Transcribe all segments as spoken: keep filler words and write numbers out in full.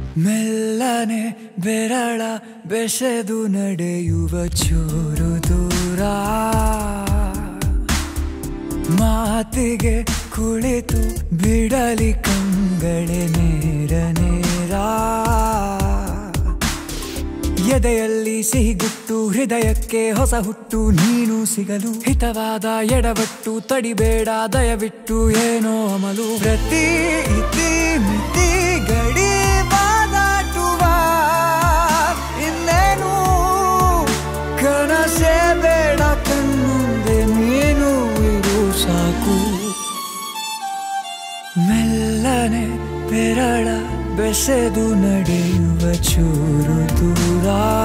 ಮೆಲ್ಲನೆ ಬೆರಳ ಬೆಸೆದು ನಡೆಯುವ ಚೂರು ದೂರ ಮಾತಿಗೆ ಕುಳಿತು ಬಿಡಲಿ ಕಂಗಳೆ ನೇರ ನೇರ ಎದೆಯಲ್ಲಿ ಸಿಹಿಗುಟ್ಟು ಹೃದಯಕ್ಕೆ ಹೊಸ ಹುಟ್ಟು ನೀನು ಸಿಗಲು ಹಿತವಾದ ಎಡವಟ್ಟು ತಡಿಬೇಡ ದಯವಿಟ್ಟು ಏನೋ ಅಮಲು ಪ್ರತಿ ಇತಿ ಮಿತಿ ಗಡಿ ಬಾದಾಟುವ ಇನ್ನೇನು ಕನಸೇ ಬೇಡ ಕಣ್ಣುಂದೆ ನೀನು ಇರು ಸಾಕು ಮೆಲ್ಲನೆ ಬೆರಳ ಬೆಸೆದು ನಡೆಯುವ ಚೂರು ದೂರ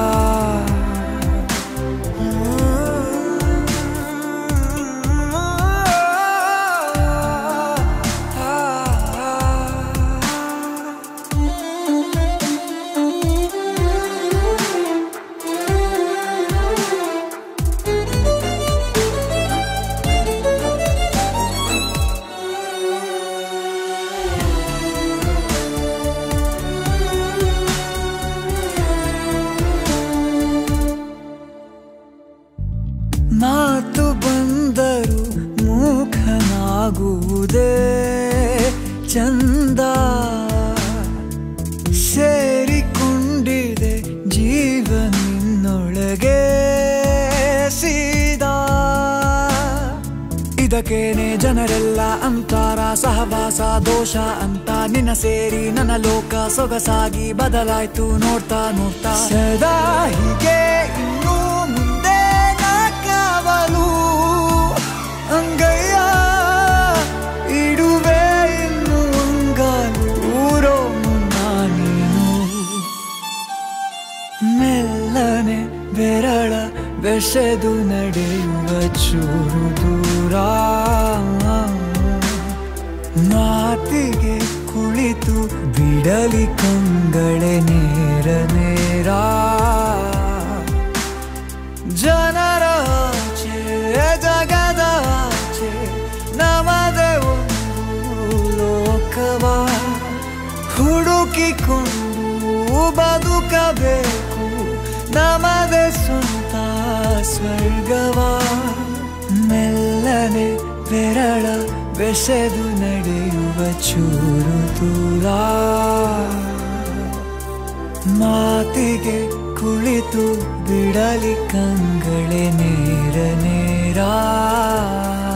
ಮಾತು ಬಂದರು ಮೂಖನಾಗುವುದೇ ಚಂದ ಸೇರಿಕೊಂಡಿದೆ ಜೀವನಿನ್ನೊಳಗೆ ಸೀದಾ ಇದಕ್ಕೇನೆ ಜನರೆಲ್ಲ ಅಂತಾರ ಸಹವಾಸ ದೋಷ ಅಂತ ನಿನ್ನ ಸೇರಿ ನನ್ನ ಲೋಕ ಸೊಗಸಾಗಿ ಬದಲಾಯ್ತು ನೋಡ್ತಾ ನೋಡ್ತಾ ಸದಾ ಹೀಗೆ ಇನ್ನೂ ಮುಂದೆ ಕಾವಲು ಅಂಗಯ್ಯ ಇಡುವೆ ಇನ್ನು ಅಂಗಾಲು ಊರೋ ಮುನ್ನ ನೀನು ಮೆಲ್ಲನೆ ಬೆರಳ ಬೆಸೆದು ನಡೆಯುವ ಚೂರು ದೂರ ಮಾತಿಗೆ ಕುಳಿತು ಬಿಡಲಿ ಕಂಗಳೆ ನೇರ ನೇರ ಜನರಾಚೆ ಜಗದಾಚೆ ನಮದೇ ಒಂದು ಲೋಕವ ಹುಡುಕಿಕೊಂಡು ಬದುಕಬೇಕು ನಮದೇ ಸ್ವಂತ ಸ್ವರ್ಗವ ಮೆಲ್ಲನೆ ಬೆರಳ ಬೆಸೆದು ನಡೆಯುವ ಚೂರು ದೂರ ಮಾತಿಗೆ ಕುಳಿತು ಬಿಡಲಿ ಕಂಗಳೆ ನೇರ ನೇರ